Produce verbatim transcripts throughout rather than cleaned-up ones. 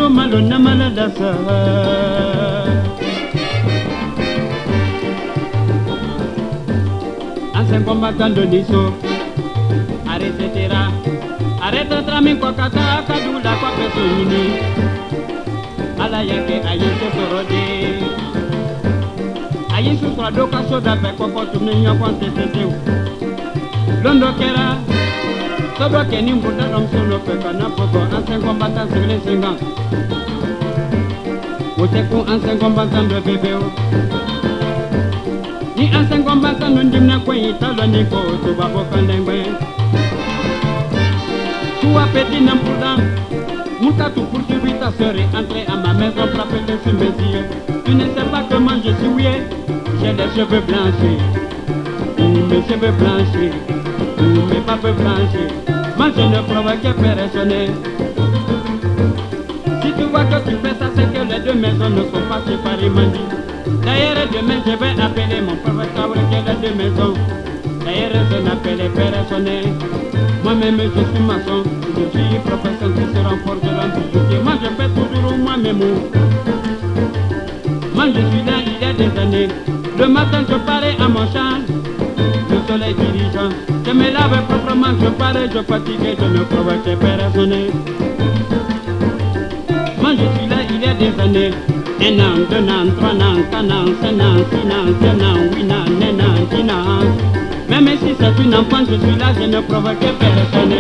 malo na maladasa. Ancien combattant de Nisso, arrêtez là, arrête trami kwa kata kadula kwa peso yini. Ala yake ayiso sorode, ayiso sorado kasoda pe kwa kwa tumenya kwa teteu. Londo kera, sodo keni mbuta domsolo pe kana poko ancien combattant civil singan. Wote ku ancien combattant de bébéo. Ni ancien combattant non dimna kwa italo ni ko to babo kandengwe. Toi petit n'imprudent, Mouka tu poursuivi ta soeur et entrer à ma maison frapper sur mes yeux. Tu ne sais pas comment je suis ouillé, j'ai les cheveux blanchis, ou mes cheveux blanchis, ou mes papes blanchis. Moi je ne provoquais personne. Si tu vois que tu fais ça, c'est que les deux maisons ne sont pas séparées, m'a dit. D'ailleurs demain je vais appeler mon professeur qui est les deux maisons. D'ailleurs je n'appelle personne. Moi-même je suis maçon, je suis professeur qui se renforceront toujours. Moi je fais toujours moi-même. Moi je suis là il y a des années. Le matin je parais à mon champ, le soleil dirigeant. Je me lave proprement, je parais, je fatigue, je ne provoque personne. Moi je suis là il y a des années. Un an, deux ans, trois ans, quatre ans, cinq ans, six ans, sept ans, huit ans, neuf ans, dix ans. Même si c'est une enfant, je suis là, je ne provoque personne.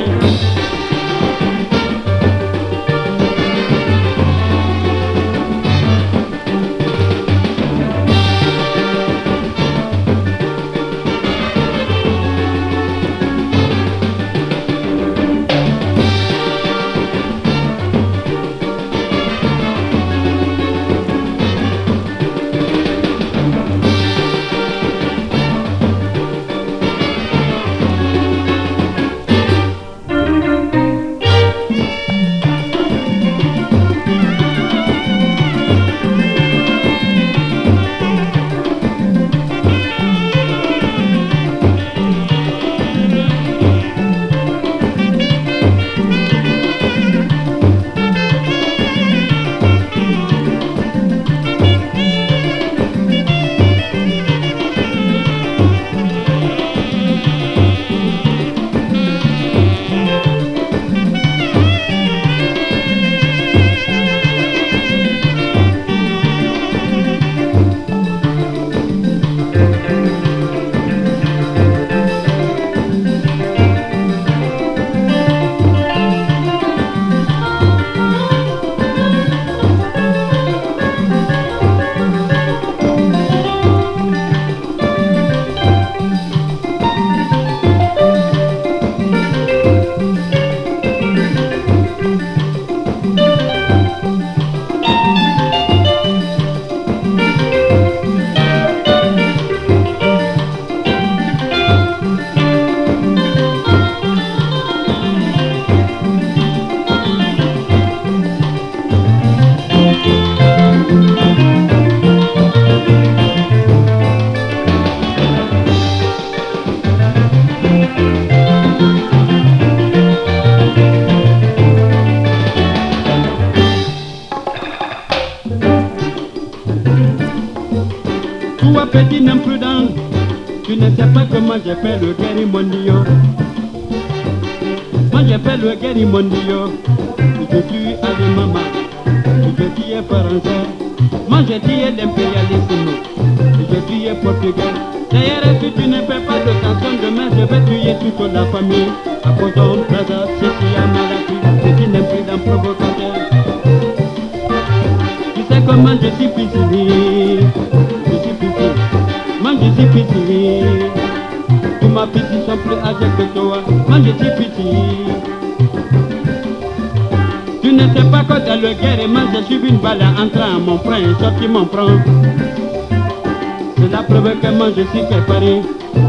Toi petit imprudent, tu ne sais pas comment j'ai fait le guerrier mondial. Moi j'ai fait le guerrier mondial. Je suis allé maman, je suis français. Moi j'ai dit l'impérialisme, je suis portugais. D'ailleurs si tu ne fais pas de tension demain, je vais tuer toute la famille. À cause d'un brother, si tu as maladie, c'est une imprudent provocateur. Tu sais comment je suis prisonnier. Moi je suis petit, tous ma petits sont plus âgés que toi. Moi je suis petit. Tu ne sais pas quand dans le guerre, moi je suis une balle entrant à mon frein, sorti mon front. C'est la preuve que moi je suis préparé.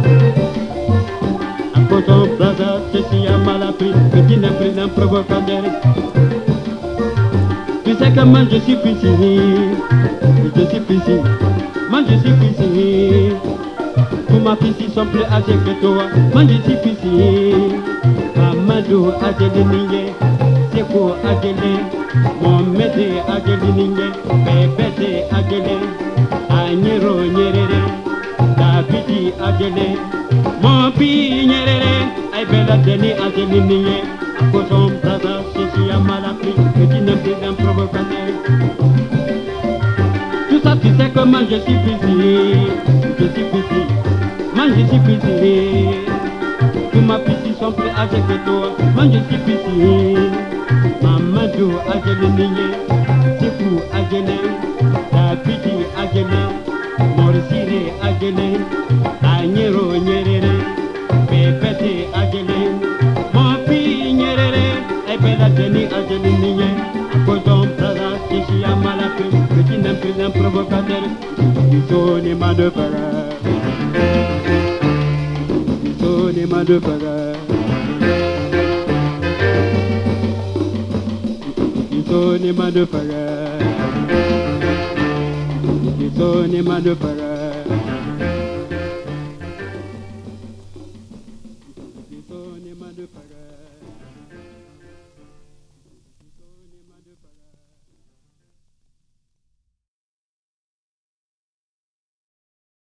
À cause d'un brother, ceci a mal appris, petit imprudent provocateur. Tu sais que moi je suis petit, je suis petit. Moi je suis petit, tous ma fils sont plus âgés que toi. Moi je suis petit, Mamadou Adjeli Niye, Seko Adjeli, mon maître Pepete agelininge, pepete agele, anyero nyerere, Davidi agele, mopi nyerere, ay bella deni agelininge, Kosom brother, Sisi Amalapri, petit président provocateur. Tout ça tu sais comment je suis busy, je suis busy, moi je suis busy. Tous ma petits sont plus âgés que toi, moi je suis busy. Mamadou agelininge, Sekou agele, Davidi agele, Morisire agele, Anyero nyerere, Pepete agele, Mopi nyerere, Ebela deni agelininge, Kodom Praza, Sisi Amalapri, petit président provocateur, Bisoni Madopara, Bisoni Madopara, Bisoni Madopara, Bisoni Madopara.